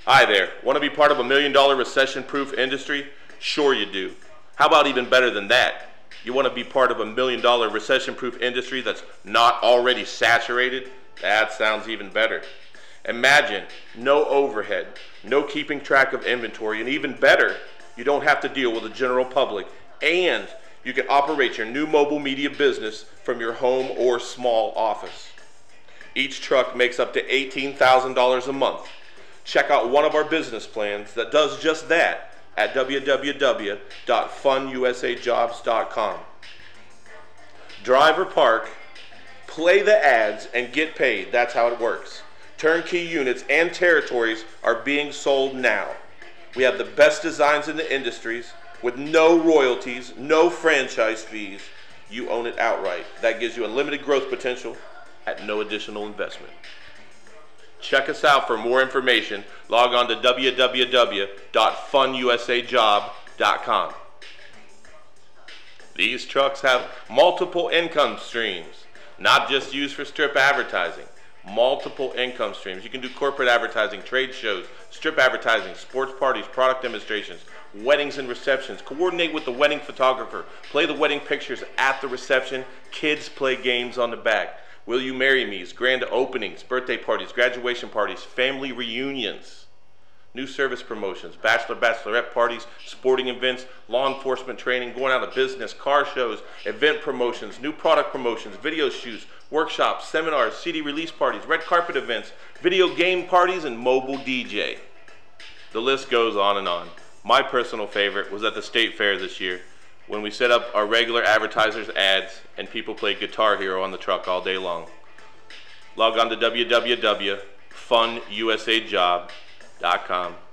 Hi there. Want to be part of a $1 million recession-proof industry? Sure you do. How about even better than that? You want to be part of a $1 million recession-proof industry that's not already saturated? That sounds even better. Imagine no overhead, no keeping track of inventory, and even better, you don't have to deal with the general public, and you can operate your new mobile media business from your home or small office. Each truck makes up to $18,000 a month. Check out one of our business plans that does just that at www.funusajobs.com. Drive or park, play the ads, and get paid. That's how it works. Turnkey units and territories are being sold now. We have the best designs in the industries with no royalties, no franchise fees. You own it outright. That gives you unlimited growth potential at no additional investment. Check us out for more information. Log on to www.funusajobs.com. These trucks have multiple income streams, not just used for strip advertising. Multiple income streams. You can do corporate advertising, trade shows, strip advertising, sports parties, product demonstrations, weddings and receptions. Coordinate with the wedding photographer. Play the wedding pictures at the reception. Kids play games on the back. Will You Marry Me's, grand openings, birthday parties, graduation parties, family reunions, new service promotions, bachelor, bachelorette parties, sporting events, law enforcement training, going out of business, car shows, event promotions, new product promotions, video shoots, workshops, seminars, CD release parties, red carpet events, video game parties, and mobile DJ. The list goes on and on. My personal favorite was at the State Fair this year, when we set up our regular advertisers' ads and people played Guitar Hero on the truck all day long. Log on to www.funusajobs.com.